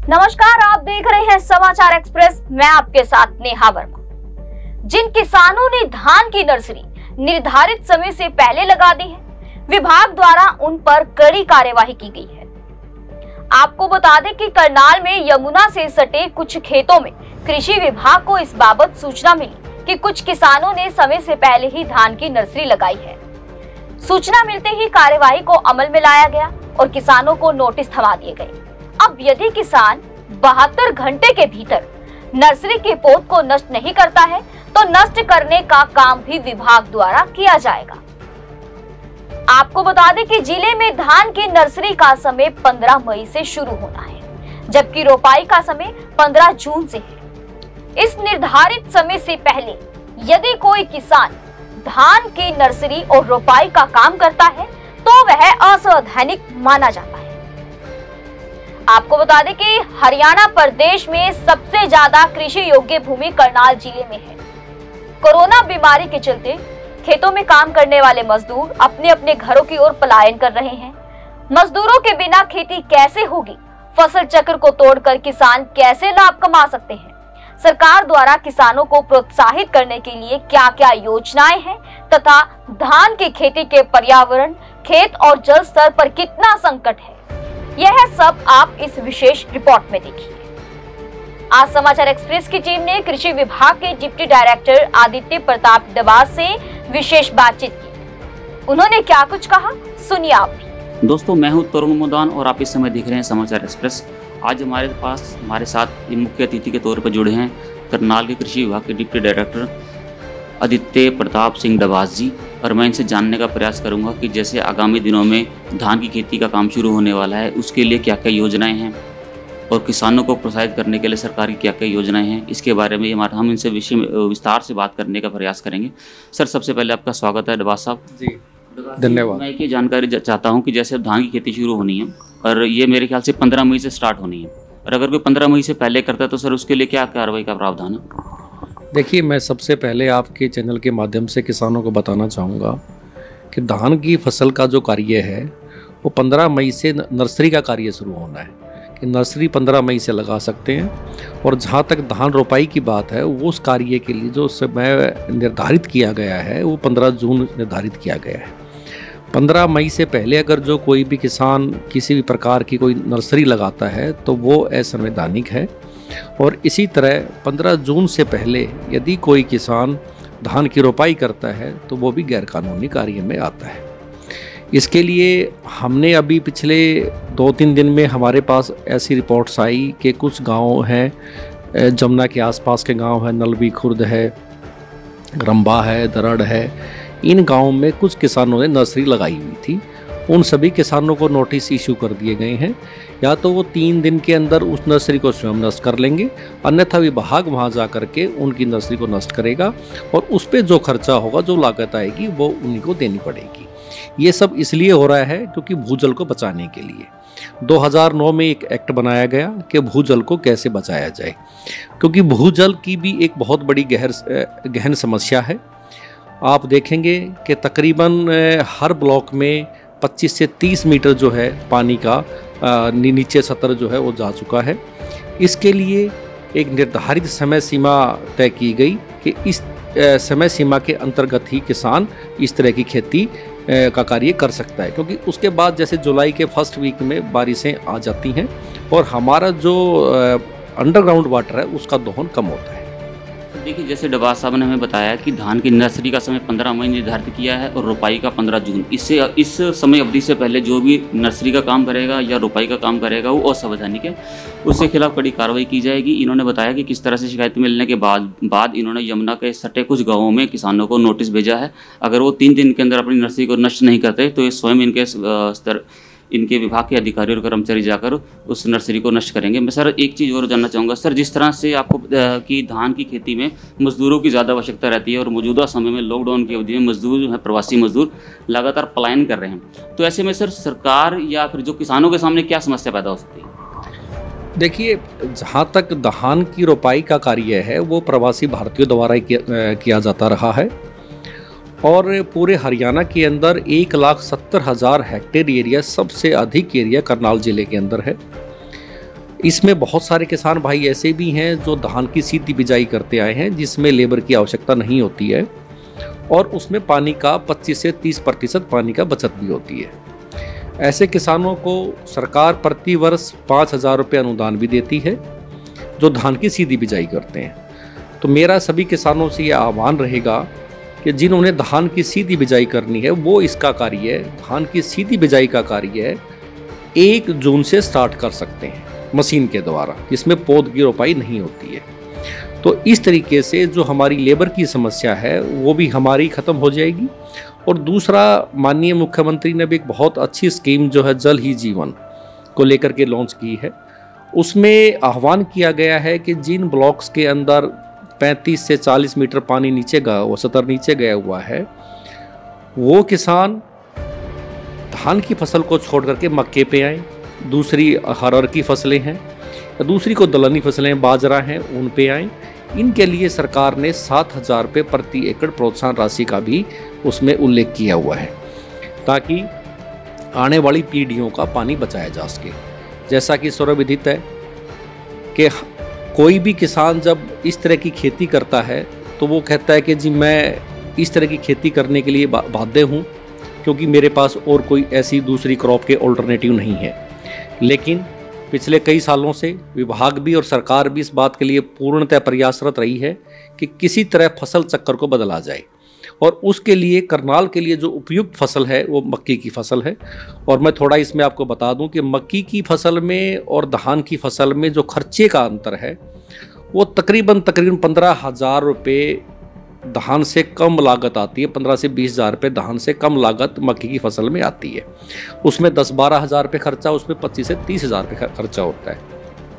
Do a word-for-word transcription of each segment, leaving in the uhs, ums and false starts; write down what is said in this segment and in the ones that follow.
नमस्कार, आप देख रहे हैं समाचार एक्सप्रेस। मैं आपके साथ नेहा वर्मा। जिन किसानों ने धान की नर्सरी निर्धारित समय से पहले लगा दी है, विभाग द्वारा उन पर कड़ी कार्यवाही की गई है। आपको बता दें कि करनाल में यमुना से सटे कुछ खेतों में कृषि विभाग को इस बाबत सूचना मिली कि कुछ किसानों ने समय से पहले ही धान की नर्सरी लगाई है। सूचना मिलते ही कार्यवाही को अमल में लाया गया और किसानों को नोटिस थमा दिए गए। अब यदि किसान बहत्तर घंटे के भीतर नर्सरी के पौध को नष्ट नहीं करता है तो नष्ट करने का काम भी विभाग द्वारा किया जाएगा। आपको बता दें कि जिले में धान की नर्सरी का समय पंद्रह मई से शुरू होना है, जबकि रोपाई का समय पंद्रह जून से है। इस निर्धारित समय से पहले यदि कोई किसान धान की नर्सरी और रोपाई का काम करता है तो वह असंवैधानिक माना जाता है। आपको बता दें कि हरियाणा प्रदेश में सबसे ज्यादा कृषि योग्य भूमि करनाल जिले में है। कोरोना बीमारी के चलते खेतों में काम करने वाले मजदूर अपने अपने घरों की ओर पलायन कर रहे हैं। मजदूरों के बिना खेती कैसे होगी? फसल चक्र को तोड़कर किसान कैसे लाभ कमा सकते हैं? सरकार द्वारा किसानों को प्रोत्साहित करने के लिए क्या क्या योजनाएं हैं तथा धान की खेती के पर्यावरण, खेत और जल स्तर पर कितना संकट है, यह सब आप इस विशेष रिपोर्ट में देखिए। आज समाचार एक्सप्रेस की टीम ने कृषि विभाग के डिप्टी डायरेक्टर आदित्य प्रताप डबास से विशेष बातचीत की। उन्होंने क्या कुछ कहा, सुनिए आप भी। दोस्तों, मैं हूं तरुण मुदान और आप इस समय देख रहे हैं समाचार एक्सप्रेस। आज हमारे पास हमारे साथ मुख्य अतिथि के तौर पर जुड़े हैं करनाल के कृषि विभाग के डिप्टी डायरेक्टर आदित्य प्रताप सिंह डबास जी, और मैं इनसे जानने का प्रयास करूंगा कि जैसे आगामी दिनों में धान की खेती का काम शुरू होने वाला है, उसके लिए क्या क्या योजनाएं हैं और किसानों को प्रोत्साहित करने के लिए सरकार की क्या क्या योजनाएं हैं, इसके बारे में हमारा हम इनसे विषय विस्तार से बात करने का प्रयास करेंगे। सर, सबसे पहले आपका स्वागत है डबास साहब जी। धन्यवाद। मैं एक जानकारी चाहता हूँ कि जैसे अब धान की खेती शुरू होनी है और ये मेरे ख्याल से पंद्रह मई से स्टार्ट होनी है, और अगर कोई पंद्रह मई से पहले करता है तो सर उसके लिए क्या कार्रवाई का प्रावधान है? देखिए, मैं सबसे पहले आपके चैनल के माध्यम से किसानों को बताना चाहूँगा कि धान की फसल का जो कार्य है वो पंद्रह मई से नर्सरी का कार्य शुरू होना है कि नर्सरी पंद्रह मई से लगा सकते हैं। और जहाँ तक धान रोपाई की बात है, वो उस कार्य के लिए जो समय निर्धारित किया गया है वो पंद्रह जून निर्धारित किया गया है। पंद्रह मई से पहले अगर जो कोई भी किसान किसी भी प्रकार की कोई नर्सरी लगाता है तो वो असंवैधानिक है। और इसी तरह पंद्रह जून से पहले यदि कोई किसान धान की रोपाई करता है तो वो भी गैरकानूनी कार्य में आता है। इसके लिए हमने अभी पिछले दो तीन दिन में हमारे पास ऐसी रिपोर्ट्स आई कि कुछ गांव हैं, जमुना के आसपास के गांव हैं, नलवी खुर्द है, रंबा है, दरड़ है, इन गांवों में कुछ किसानों ने नर्सरी लगाई हुई थी। उन सभी किसानों को नोटिस इशू कर दिए गए हैं, या तो वो तीन दिन के अंदर उस नर्सरी को स्वयं नष्ट कर लेंगे, अन्यथा विभाग वहाँ जा कर के उनकी नर्सरी को नष्ट करेगा और उस पर जो खर्चा होगा, जो लागत आएगी, वो उन्हीं को देनी पड़ेगी। ये सब इसलिए हो रहा है क्योंकि भूजल को बचाने के लिए दो हज़ार नौ में एक एक्ट बनाया गया कि भूजल को कैसे बचाया जाए, क्योंकि भूजल की भी एक बहुत बड़ी गहर गहन समस्या है। आप देखेंगे कि तकरीबन हर ब्लॉक में पच्चीस से तीस मीटर जो है पानी का नीचे सतर जो है वो जा चुका है। इसके लिए एक निर्धारित समय सीमा तय की गई कि इस समय सीमा के अंतर्गत ही किसान इस तरह की खेती का कार्य कर सकता है, क्योंकि उसके बाद जैसे जुलाई के फर्स्ट वीक में बारिशें आ जाती हैं और हमारा जो अंडरग्राउंड वाटर है उसका दोहन कम होता है। देखिए, जैसे डबास साहब ने हमें बताया कि धान की नर्सरी का समय पंद्रह मई निर्धारित किया है और रोपाई का पंद्रह जून। इससे इस समय अवधि से पहले जो भी नर्सरी का काम करेगा या रोपाई का काम करेगा वो असंवैधानिक है, उसके खिलाफ कड़ी कार्रवाई की जाएगी। इन्होंने बताया कि किस तरह से शिकायत मिलने के बाद बाद इन्होंने यमुना के सटे कुछ गाँवों में किसानों को नोटिस भेजा है। अगर वो तीन दिन के अंदर अपनी नर्सरी को नष्ट नहीं करते तो ये स्वयं इनके स्तर इनके विभाग के अधिकारी और कर्मचारी जाकर उस नर्सरी को नष्ट करेंगे। मैं सर एक चीज़ और जानना चाहूँगा, सर जिस तरह से आपको कि धान की खेती में मजदूरों की ज़्यादा आवश्यकता रहती है और मौजूदा समय में लॉकडाउन की अवधि में मजदूर जो है, प्रवासी मजदूर लगातार पलायन कर रहे हैं, तो ऐसे में सर सरकार या फिर जो किसानों के सामने क्या समस्या पैदा हो सकती है? देखिए, जहाँ तक धान की रोपाई का कार्य है वो प्रवासी भारतीयों द्वारा किया, किया जाता रहा है और पूरे हरियाणा के अंदर एक लाख सत्तर हज़ार हेक्टेयर एरिया, सबसे अधिक एरिया करनाल ज़िले के अंदर है। इसमें बहुत सारे किसान भाई ऐसे भी हैं जो धान की सीधी बिजाई करते आए हैं, जिसमें लेबर की आवश्यकता नहीं होती है और उसमें पानी का पच्चीस से तीस प्रतिशत पानी का बचत भी होती है। ऐसे किसानों को सरकार प्रति वर्ष पाँच हज़ार रुपये अनुदान भी देती है जो धान की सीधी बिजाई करते हैं। तो मेरा सभी किसानों से ये आह्वान रहेगा कि जिन्होंने धान की सीधी बिजाई करनी है वो इसका कार्य धान की सीधी बिजाई का कार्य एक जून से स्टार्ट कर सकते हैं मशीन के द्वारा, जिसमें पौध की रोपाई नहीं होती है। तो इस तरीके से जो हमारी लेबर की समस्या है वो भी हमारी ख़त्म हो जाएगी। और दूसरा, माननीय मुख्यमंत्री ने भी एक बहुत अच्छी स्कीम जो है जल ही जीवन को लेकर के लॉन्च की है। उसमें आह्वान किया गया है कि जिन ब्लॉक्स के अंदर पैंतीस से चालीस मीटर पानी नीचे गया वो सतर नीचे गया हुआ है, वो किसान धान की फसल को छोड़ करके मक्के पे आए, दूसरी हरर की फसलें हैं, दूसरी को दलहनी फसलें बाजरा हैं उन पे आए। इनके लिए सरकार ने सात हज़ार रुपये प्रति एकड़ प्रोत्साहन राशि का भी उसमें उल्लेख किया हुआ है, ताकि आने वाली पीढ़ियों का पानी बचाया जा सके। जैसा कि सर्वविदित है कि कोई भी किसान जब इस तरह की खेती करता है तो वो कहता है कि जी मैं इस तरह की खेती करने के लिए बाध्य हूँ क्योंकि मेरे पास और कोई ऐसी दूसरी क्रॉप के ऑल्टरनेटिव नहीं है। लेकिन पिछले कई सालों से विभाग भी और सरकार भी इस बात के लिए पूर्णतः प्रयासरत रही है कि किसी तरह फसल चक्कर को बदला जाए, और उसके लिए करनाल के लिए जो उपयुक्त फसल है वो मक्की की फसल है। और मैं थोड़ा इसमें आपको बता दूं कि मक्की की फसल में और धान की फसल में जो खर्चे का अंतर है वो तकरीबन तकरीबन पंद्रह हज़ार रुपये धान से कम लागत आती है। पंद्रह से बीस हज़ार रुपये धान से कम लागत मक्की की फसल में आती है। उसमें दस बारह हज़ार रुपये खर्चा, उसमें पच्चीस से तीस हज़ार रुपये खर्चा होता है।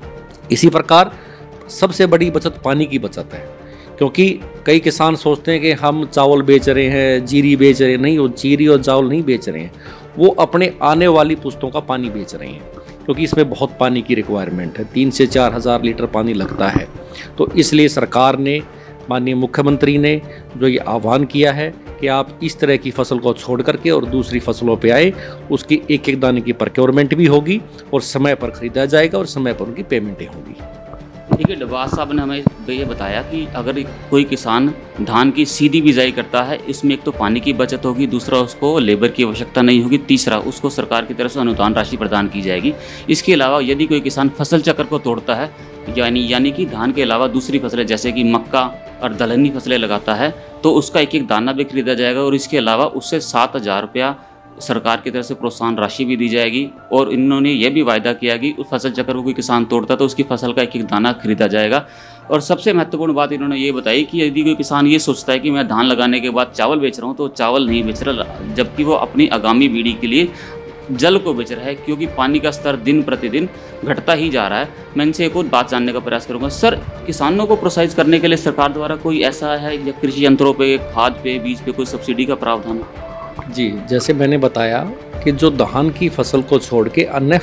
इसी प्रकार सबसे बड़ी बचत पानी की बचत है, क्योंकि कई किसान सोचते हैं कि हम चावल बेच रहे हैं, जीरी बेच रहे हैं। नहीं, वो जीरी और चावल नहीं बेच रहे हैं, वो अपने आने वाली पुश्तों का पानी बेच रहे हैं, क्योंकि इसमें बहुत पानी की रिक्वायरमेंट है। तीन से चार हज़ार लीटर पानी लगता है। तो इसलिए सरकार ने, माननीय मुख्यमंत्री ने जो ये आह्वान किया है कि आप इस तरह की फसल को छोड़ करके और दूसरी फसलों पे आए, उसकी एक एक दाने की प्रोक्योरमेंट भी होगी और समय पर खरीदा जाएगा और समय पर उनकी पेमेंटें होंगी। देखिए, डबास साहब ने हमें ये बताया कि अगर कोई किसान धान की सीधी बिजाई करता है, इसमें एक तो पानी की बचत होगी, दूसरा उसको लेबर की आवश्यकता नहीं होगी, तीसरा उसको सरकार की तरफ से अनुदान राशि प्रदान की जाएगी। इसके अलावा यदि कोई किसान फसल चक्र को तोड़ता है, यानी यानी कि धान के अलावा दूसरी फसलें जैसे कि मक्का और दलहनी फसलें लगाता है, तो उसका एक एक दाना भी खरीदा जाएगा और इसके अलावा उससे सात हज़ार रुपया सरकार की तरफ से प्रोत्साहन राशि भी दी जाएगी। और इन्होंने यह भी वायदा किया कि उस फसल चक्र को कोई किसान तोड़ता तो उसकी फसल का एक एक दाना खरीदा जाएगा। और सबसे महत्वपूर्ण बात इन्होंने ये बताई कि यदि कोई किसान ये सोचता है कि मैं धान लगाने के बाद चावल बेच रहा हूँ, तो चावल नहीं बेच रहा, जबकि वो अपनी आगामी पीढ़ी के लिए जल को बेच रहा है, क्योंकि पानी का स्तर दिन प्रतिदिन घटता ही जा रहा है। मैं इनसे एक और बात जानने का प्रयास करूंगा। सर, किसानों को प्रोत्साहित करने के लिए सरकार द्वारा कोई ऐसा है या कृषि यंत्रों पे, खाद पे, बीज पे कोई सब्सिडी का प्रावधान? जी, जैसे मैंने बताया कि जो धान की फसल को छोड़ के अन्य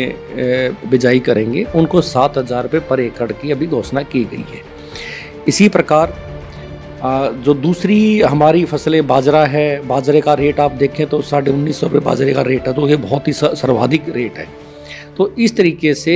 फसलें बिजाई करेंगे उनको सात हज़ार रुपये पर एकड़ की अभी घोषणा की गई है। इसी प्रकार जो दूसरी हमारी फसलें, बाजरा है, बाजरे का रेट आप देखें तो साढ़े उन्नीस सौ रुपये बाजरे का रेट है, तो ये बहुत ही सर्वाधिक रेट है। तो इस तरीके से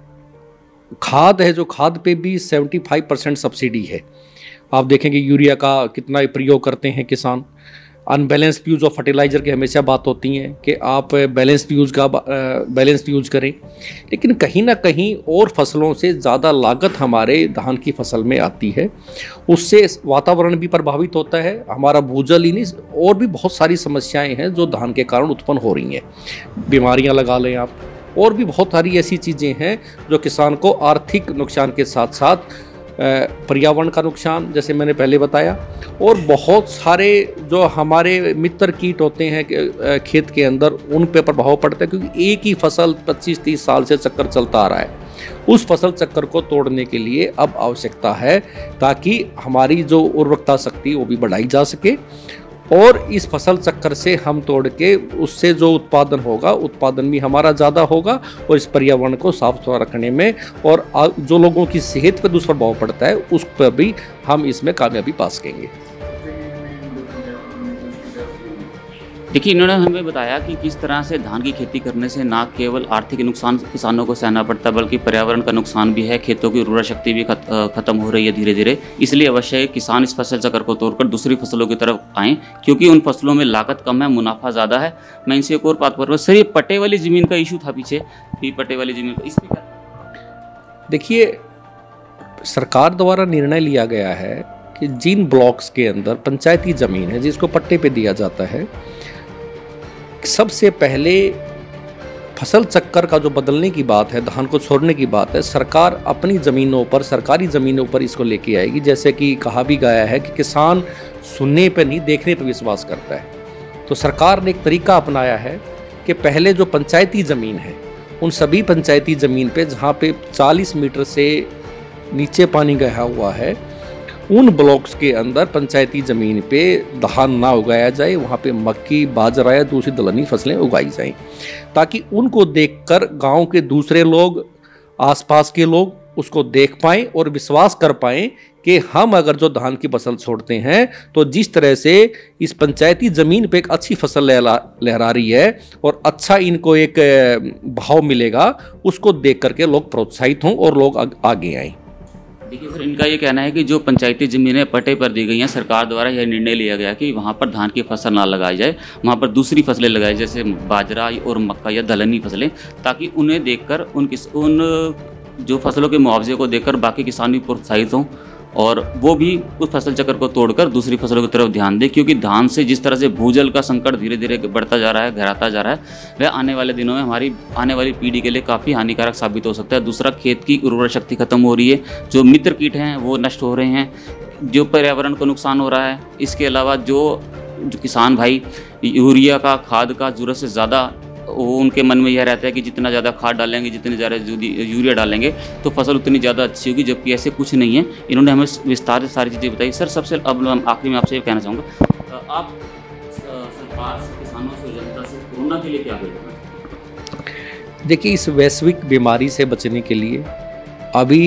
खाद है, जो खाद पे भी पचहत्तर परसेंट सब्सिडी है। आप देखेंगे यूरिया का कितना प्रयोग करते हैं किसान। अनबैलेंस्ड यूज़ ऑफ फर्टिलाइज़र की हमेशा बात होती है कि आप बैलेंस्ड यूज़ का बैलेंस्ड यूज़ करें, लेकिन कहीं ना कहीं और फसलों से ज़्यादा लागत हमारे धान की फसल में आती है। उससे वातावरण भी प्रभावित होता है, हमारा भूजल ही नहीं, और भी बहुत सारी समस्याएं हैं जो धान के कारण उत्पन्न हो रही हैं। बीमारियां लगा लें आप, और भी बहुत सारी ऐसी चीज़ें हैं जो किसान को आर्थिक नुकसान के साथ साथ पर्यावरण का नुकसान, जैसे मैंने पहले बताया, और बहुत सारे जो हमारे मित्र कीट होते हैं खेत के अंदर, उन पे प्रभाव पड़ता है, क्योंकि एक ही फसल पच्चीस तीस साल से चक्कर चलता आ रहा है। उस फसल चक्कर को तोड़ने के लिए अब आवश्यकता है ताकि हमारी जो उर्वरकता शक्ति वो भी बढ़ाई जा सके, और इस फसल चक्कर से हम तोड़ के उससे जो उत्पादन होगा, उत्पादन भी हमारा ज़्यादा होगा, और इस पर्यावरण को साफ सुथरा रखने में और जो लोगों की सेहत पर दुष्प्रभाव पड़ता है उस पर भी हम इसमें कामयाबी पा सकेंगे। देखिए, इन्होंने हमें बताया कि किस तरह से धान की खेती करने से न केवल आर्थिक नुकसान किसानों को सहना पड़ता बल्कि पर्यावरण का नुकसान भी है, खेतों की उर्वरा शक्ति भी खत, खत्म हो रही है धीरे धीरे। इसलिए अवश्य है किसान इस फसल चक्र को तोड़कर दूसरी फसलों की तरफ आएँ, क्योंकि उन फसलों में लागत कम है, मुनाफा ज़्यादा है। मैं इनसे एक और बात कर रहा हूँ सर, ये पट्टे वाली ज़मीन का इशू था पीछे, ये पट्टे वाली ज़मीन का, इसमें क्या? देखिए, सरकार द्वारा निर्णय लिया गया है कि जिन ब्लॉक्स के अंदर पंचायती ज़मीन है जिसको पट्टे पे दिया जाता है, सबसे पहले फसल चक्कर का जो बदलने की बात है, धान को छोड़ने की बात है, सरकार अपनी ज़मीनों पर, सरकारी ज़मीनों पर इसको लेके आएगी। जैसे कि कहा भी गया है कि किसान सुनने पर नहीं देखने पर विश्वास करता है। तो सरकार ने एक तरीका अपनाया है कि पहले जो पंचायती ज़मीन है उन सभी पंचायती ज़मीन पे जहाँ पे चालीस मीटर से नीचे पानी गया हुआ है, उन ब्लॉक्स के अंदर पंचायती ज़मीन पे धान ना उगाया जाए, वहाँ पे मक्की, बाजरा या दूसरी दलहनी फसलें उगाई जाएं, ताकि उनको देखकर गांव के दूसरे लोग, आसपास के लोग उसको देख पाएं और विश्वास कर पाएं कि हम अगर जो धान की फसल छोड़ते हैं तो जिस तरह से इस पंचायती ज़मीन पे एक अच्छी फसल लहरा लहरा रही है और अच्छा इनको एक भाव मिलेगा, उसको देख करके लोग प्रोत्साहित हों और लोग आगे आएँ। देखिए सर, इनका ये कहना है कि जो पंचायती ज़मीनें पट्टे पर दी गई हैं, सरकार द्वारा यह निर्णय लिया गया कि वहाँ पर धान की फसल ना लगाई जाए, वहाँ पर दूसरी फसलें लगाई जैसे बाजरा और मक्का या दलहनी फसलें, ताकि उन्हें देखकर उन किस उन जो फसलों के मुआवजे को देखकर बाकी किसान भी प्रोत्साहित हों और वो भी उस फसल चक्र को तोड़कर दूसरी फसलों की तरफ ध्यान दें। क्योंकि धान से जिस तरह से भूजल का संकट धीरे धीरे बढ़ता जा रहा है, गहराता जा रहा है, वह आने वाले दिनों में हमारी आने वाली पीढ़ी के लिए काफ़ी हानिकारक साबित हो सकता है। दूसरा, खेत की उर्वरा शक्ति खत्म हो रही है, जो मित्र कीट हैं वो नष्ट हो रहे हैं, जो पर्यावरण को नुकसान हो रहा है। इसके अलावा जो, जो किसान भाई यूरिया का, खाद का ज़रूरत से ज़्यादा, वो उनके मन में यह रहता है कि जितना ज़्यादा खाद डालेंगे, जितनी ज़्यादा यूरिया डालेंगे तो फसल उतनी ज़्यादा अच्छी होगी, जबकि ऐसे कुछ नहीं है। इन्होंने हमें विस्तार से सारी चीज़ें बताई। सर, सबसे अब आखिरी में आपसे ये कहना चाहूँगा, आप सरकार से, किसानों से, जनता से कोरोना के लिए क्या कहेंगे? देखिए, इस वैश्विक बीमारी से बचने के लिए अभी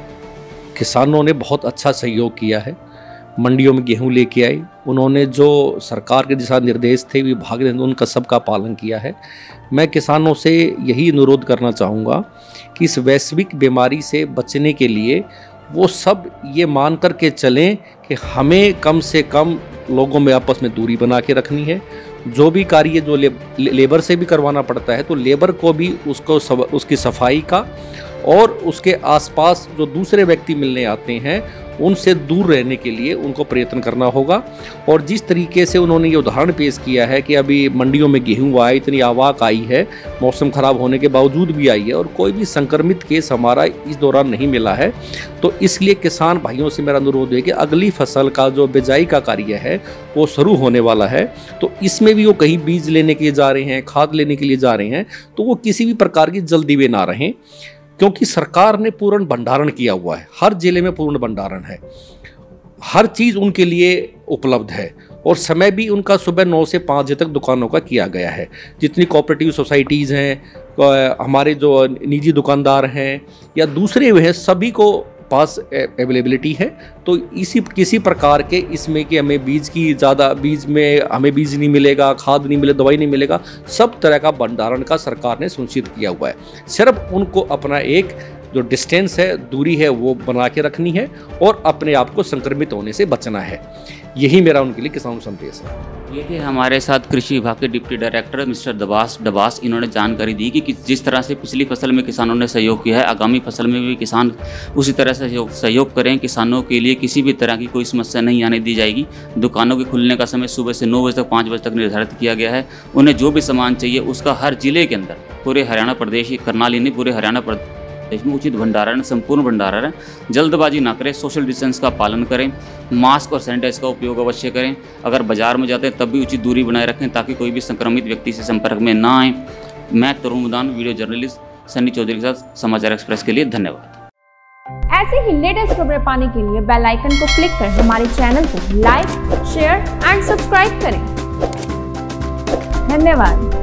किसानों ने बहुत अच्छा सहयोग किया है। मंडियों में गेहूं लेके आई, उन्होंने जो सरकार के दिशा निर्देश थे विभाग ने उनका सबका पालन किया है। मैं किसानों से यही अनुरोध करना चाहूँगा कि इस वैश्विक बीमारी से बचने के लिए वो सब ये मान कर के चलें कि हमें कम से कम लोगों में आपस में दूरी बना के रखनी है। जो भी कार्य जो ले, लेबर से भी करवाना पड़ता है तो लेबर को भी उसको सब, उसकी सफाई का और उसके आसपास जो दूसरे व्यक्ति मिलने आते हैं उनसे दूर रहने के लिए उनको प्रयत्न करना होगा। और जिस तरीके से उन्होंने ये उदाहरण पेश किया है कि अभी मंडियों में गेहूं आए, इतनी आवाक आई है, मौसम खराब होने के बावजूद भी आई है और कोई भी संक्रमित केस हमारा इस दौरान नहीं मिला है, तो इसलिए किसान भाइयों से मेरा अनुरोध है कि अगली फसल का जो बिजाई का कार्य है वो शुरू होने वाला है, तो इसमें भी वो कहीं बीज लेने के लिए जा रहे हैं, खाद लेने के लिए जा रहे हैं, तो वो किसी भी प्रकार की जल्दी में ना रहें, क्योंकि सरकार ने पूर्ण भंडारण किया हुआ है। हर जिले में पूर्ण भंडारण है, हर चीज़ उनके लिए उपलब्ध है और समय भी उनका सुबह नौ से पाँच बजे तक दुकानों का किया गया है। जितनी कोऑपरेटिव सोसाइटीज़ हैं, हमारे जो निजी दुकानदार हैं या दूसरे हैं, सभी को पास अवेलेबिलिटी है। तो इसी किसी प्रकार के इसमें कि हमें बीज की ज़्यादा, बीज में हमें बीज नहीं मिलेगा, खाद नहीं मिलेगा, दवाई नहीं मिलेगा, सब तरह का भंडारण का सरकार ने सुनिश्चित किया हुआ है। सिर्फ उनको अपना एक जो डिस्टेंस है, दूरी है, वो बना के रखनी है और अपने आप को संक्रमित होने से बचना है। यही मेरा उनके लिए किसान संदेश है। ये थे हमारे साथ कृषि विभाग के deputy director mister Dabas Dabas. इन्होंने जानकारी दी कि जिस तरह से पिछली फसल में किसानों ने सहयोग किया है, आगामी फसल में भी किसान उसी तरह से सहयोग सहयोग करें। किसानों के लिए किसी भी तरह की कोई समस्या नहीं आने दी जाएगी। दुकानों के खुलने का समय सुबह से नौ बजे तक पाँच बजे तक निर्धारित किया गया है। उन्हें जो भी सामान चाहिए उसका हर जिले के अंदर, पूरे हरियाणा प्रदेश, करनाल नहीं पूरे हरियाणा प्रदेश में उचित भंडारण, संपूर्ण भंडारण। जल्दबाजी ना करें, सोशल डिस्टेंस का पालन करें, मास्क और सैनिटाइज का उपयोग अवश्य करें। अगर बाजार में जाते हैं तब भी उचित दूरी बनाए रखें ताकि कोई भी संक्रमित व्यक्ति से संपर्क में ना आए। मैं तरुण मुदान, वीडियो जर्नलिस्ट सन्नी चौधरी के साथ समाचार एक्सप्रेस के लिए धन्यवाद। ऐसे ही लेटेस्ट खबरें पाने के लिए बेल आइकन को क्लिक कर हमारे चैनल को लाइक, शेयर एंड सब्सक्राइब करें। धन्यवाद।